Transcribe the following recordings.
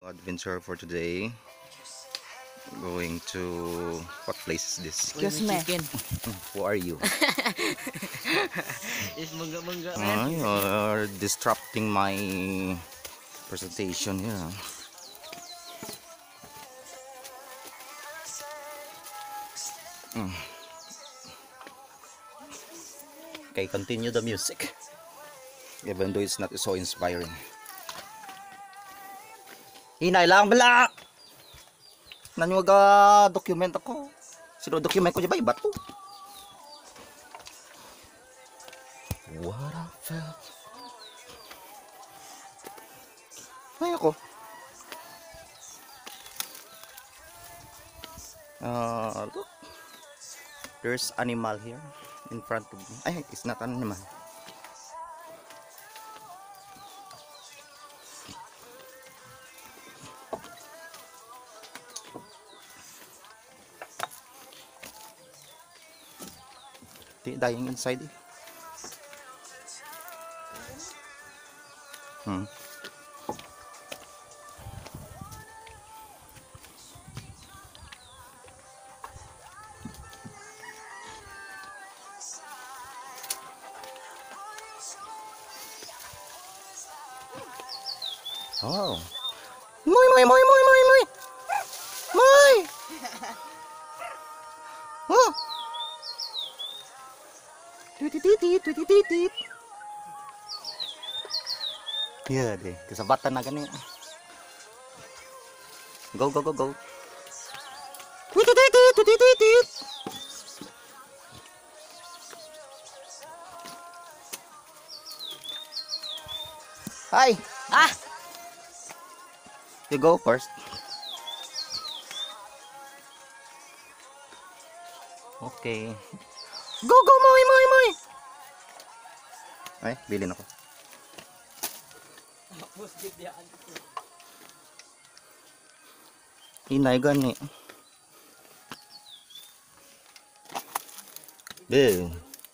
Adventure for today. Going to what place is this? Excuse me. Who are you? Is mangga-mangga You are disrupting my presentation here. Okay, continue the music. Even though it's not so inspiring. Hinay lang bala! Nanywaga document ako. Sino document ko dyan ba? Iba to. What I felt. Ay ako. Look. There's animal here in front of me. Ay, it's not an animal. Dying inside eh. Oh. Moy moy moy moy moy moy. Moy. Oh. Tut. Iya deh, kesempatan na gani. Go go go go. Tut. Hi. You go first. Okay. Go go moy moy moy. Ay, bilhin ako. Hinay gani. Be.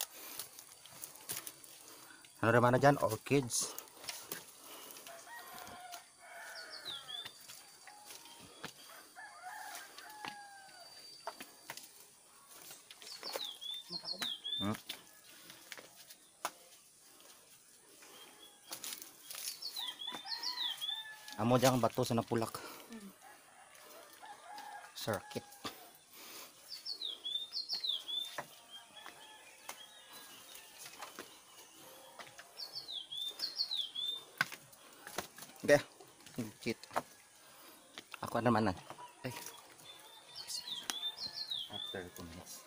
Ano naman na dyan? Orchids. Amo diyang bato sa napulak. Circuit. Okay. Cheat. Ako naman na. Ay. After 2 minutes.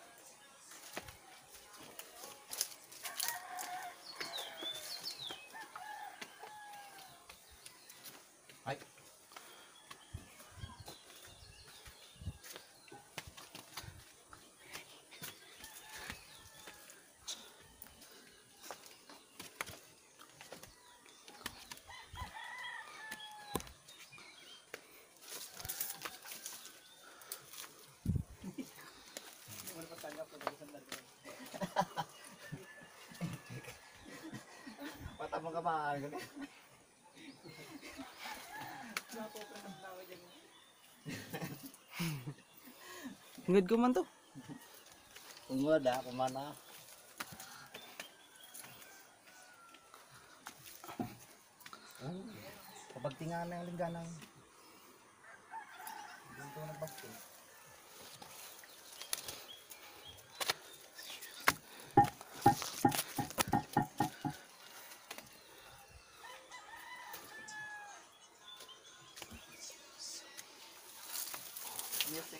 Ay. Patama ka ba? Ngud ko man to. Ungod ako mana. Kapag tinga na yung lingganang. Dito nagbakti. Music.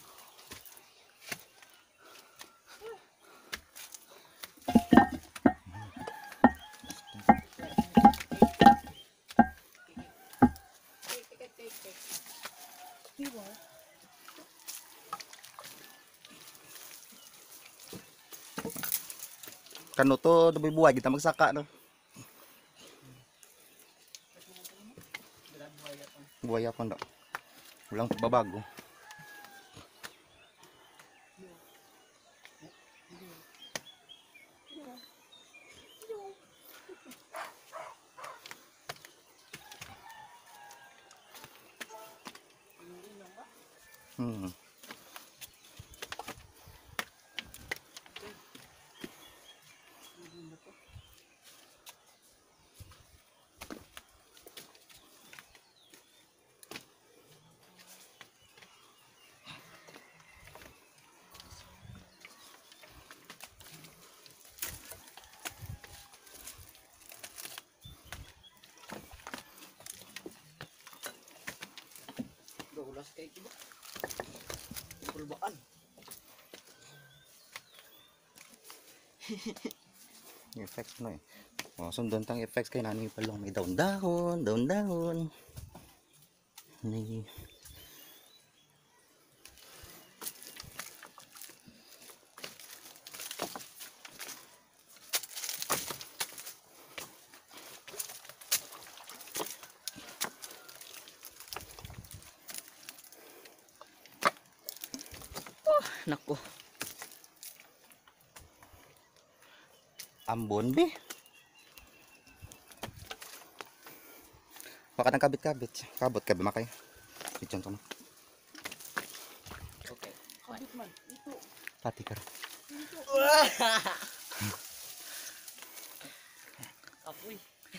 Kano to daboy buhay kita magsaka no. Buhay ako no. Walang pagbabago. Hmm. Ulas kay kiba. Pulbaan. Effects no eh. Oh, sundan tang effects kay nani palong may daon-dahon, daon-dahon. May Nako. ambon be. Baka nang kabit-kabit. Kabot ka ba makay? Picture to no. Okay. Kabit man. Ito. Pati ka. Apoy.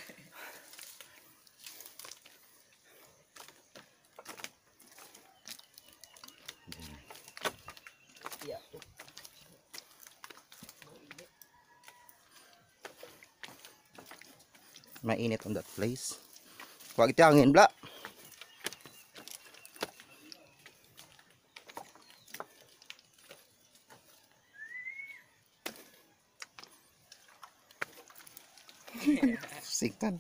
Ya. Mainit on that place. Wag iti angin bla. Siktan.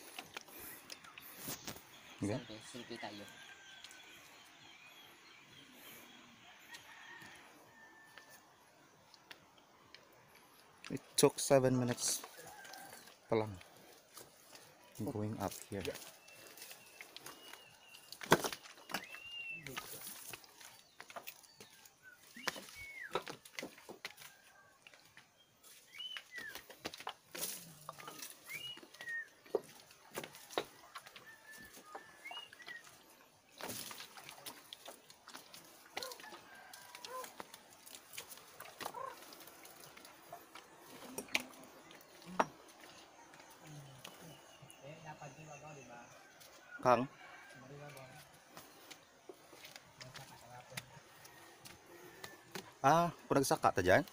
Okay. Selfie tayo. It took 7 minutes pa lang. Going up here. Kang? Ah, kung nagsaka ta dyan?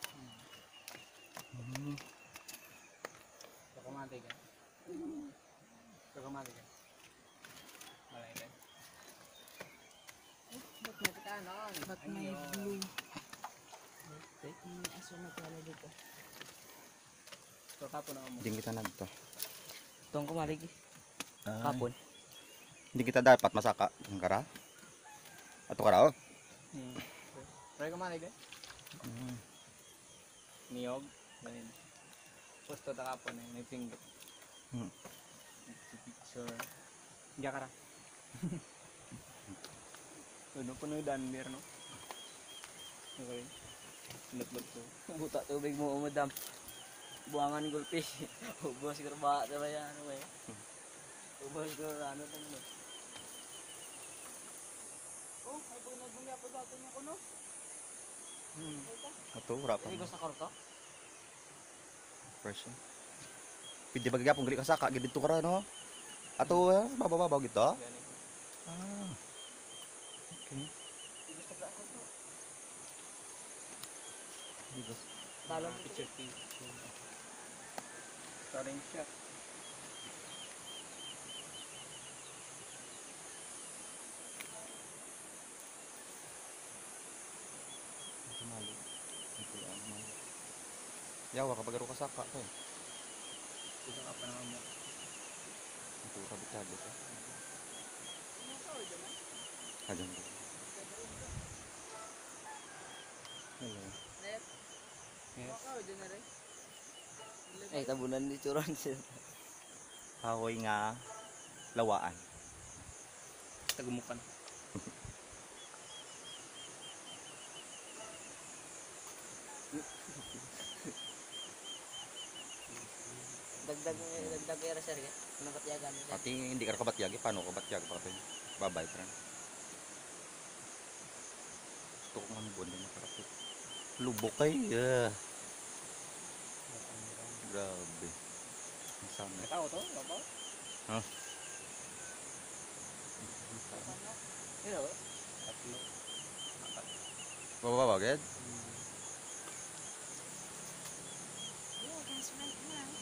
Kakamati ka. Kakamati ka. Malay ka. Ba't may katanon? Ba't may blue? May aso na pala dito. Ito kapon na mo. Hindi kita nagto. Itong kumalig. Ah, Kapon. hindi kita dapat masaka. Ang kara? Ato kara oh. Try kumalig eh. Niyog. Ganin. Pusto ta kapon eh. May finger. Picture. Hindi ka ra. Ano punudan mir no? Okay. Lutlot to. Buta tubig mo madam. Buangan goldfish. Ubos karba ta ba yan ano eh. Ubos ko ano tong no. Oh, ay pag nagbunga pa sa atin yung kuno. Ato, wala pa. Ay gusto ka to? Version. Pwede ba gagapong gali kasaka? Gidito ka ra no? Ato, bababaw gito? Ah. Okay. Gusto ka ako to. Dito. Talong picture pin. Starting shot. Tumalo. Yawa kapag aro kasaka to. Dito ka pa naman mo. Ito kabit-kabit. Ajan ko. Hello. Yes. Ay, tabunan ni Churan siya. Kahoy nga lawaan. Tagumukan. Dagdag era sir ya. Nakatyagan nila. Pati hindi ka kabatyagi, paano kabatyagi pa ito? Babay pa rin. gusto kong ang buwan din makarapit. Lubok kay. Grabe. Ang sana. Tao to? Apa? Ha? Yun o. Bababa agad? Yeah, that's right now.